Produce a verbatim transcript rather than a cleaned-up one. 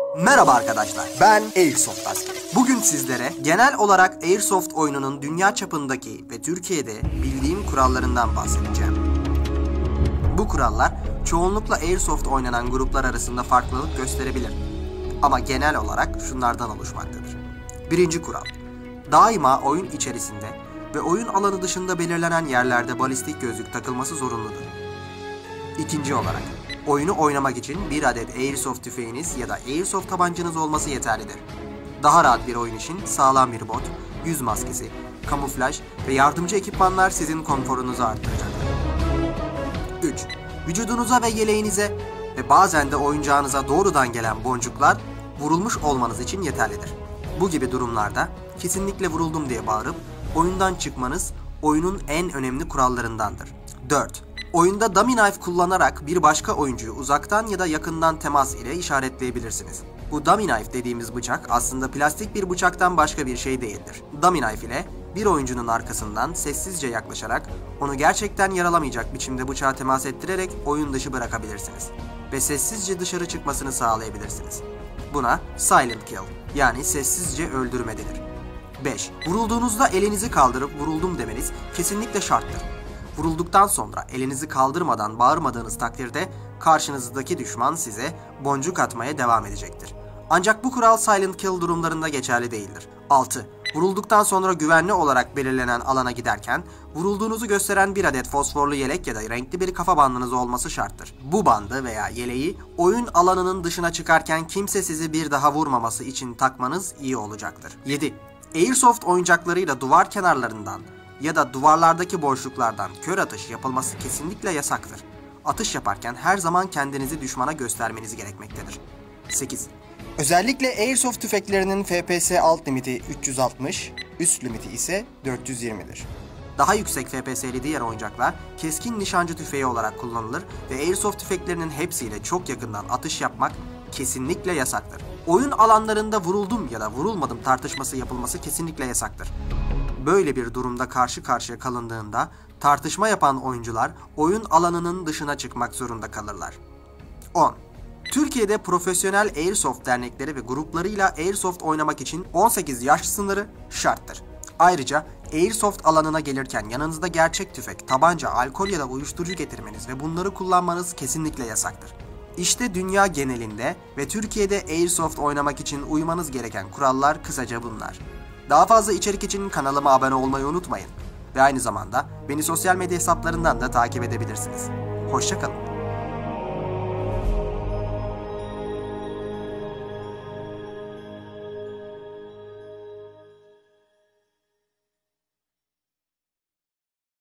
Merhaba arkadaşlar, ben Airsoft Askeri. Bugün sizlere genel olarak Airsoft oyununun dünya çapındaki ve Türkiye'de bildiğim kurallarından bahsedeceğim. Bu kurallar çoğunlukla Airsoft oynanan gruplar arasında farklılık gösterebilir. Ama genel olarak şunlardan oluşmaktadır. Birinci kural: daima oyun içerisinde ve oyun alanı dışında belirlenen yerlerde balistik gözlük takılması zorunludur. İkinci olarak, oyunu oynamak için bir adet Airsoft tüfeğiniz ya da Airsoft tabancanız olması yeterlidir. Daha rahat bir oyun için sağlam bir bot, yüz maskesi, kamuflaj ve yardımcı ekipmanlar sizin konforunuzu arttıracaktır. üç. Vücudunuza ve yeleğinize ve bazen de oyuncağınıza doğrudan gelen boncuklar vurulmuş olmanız için yeterlidir. Bu gibi durumlarda kesinlikle vuruldum diye bağırıp oyundan çıkmanız oyunun en önemli kurallarındandır. dört. Oyunda dummy knife kullanarak bir başka oyuncuyu uzaktan ya da yakından temas ile işaretleyebilirsiniz. Bu dummy knife dediğimiz bıçak aslında plastik bir bıçaktan başka bir şey değildir. Dummy knife ile bir oyuncunun arkasından sessizce yaklaşarak onu gerçekten yaralamayacak biçimde bıçağa temas ettirerek oyun dışı bırakabilirsiniz ve sessizce dışarı çıkmasını sağlayabilirsiniz. Buna silent kill, yani sessizce öldürme denir. beş. Vurulduğunuzda elinizi kaldırıp vuruldum demeniz kesinlikle şarttır. Vurulduktan sonra elinizi kaldırmadan bağırmadığınız takdirde karşınızdaki düşman size boncuk atmaya devam edecektir. Ancak bu kural silent kill durumlarında geçerli değildir. altı. Vurulduktan sonra güvenli olarak belirlenen alana giderken vurulduğunuzu gösteren bir adet fosforlu yelek ya da renkli bir kafa bandınız olması şarttır. Bu bandı veya yeleği oyun alanının dışına çıkarken kimse sizi bir daha vurmaması için takmanız iyi olacaktır. yedi. Airsoft oyuncaklarıyla duvar kenarlarından ya da duvarlardaki boşluklardan kör atış yapılması kesinlikle yasaktır. Atış yaparken her zaman kendinizi düşmana göstermeniz gerekmektedir. sekiz. Özellikle Airsoft tüfeklerinin F P S alt limiti üç yüz altmış, üst limiti ise dört yüz yirmi'dir. Daha yüksek F P S'li diğer oyuncaklar keskin nişancı tüfeği olarak kullanılır ve Airsoft tüfeklerinin hepsiyle çok yakından atış yapmak kesinlikle yasaktır. Oyun alanlarında vuruldum ya da vurulmadım tartışması yapılması kesinlikle yasaktır. Böyle bir durumda karşı karşıya kalındığında tartışma yapan oyuncular oyun alanının dışına çıkmak zorunda kalırlar. on. Türkiye'de profesyonel Airsoft dernekleri ve gruplarıyla Airsoft oynamak için on sekiz yaş sınırı şarttır. Ayrıca Airsoft alanına gelirken yanınızda gerçek tüfek, tabanca, alkol ya da uyuşturucu getirmeniz ve bunları kullanmanız kesinlikle yasaktır. İşte dünya genelinde ve Türkiye'de Airsoft oynamak için uymanız gereken kurallar kısaca bunlar. Daha fazla içerik için kanalıma abone olmayı unutmayın ve aynı zamanda beni sosyal medya hesaplarından da takip edebilirsiniz. Hoşça kalın.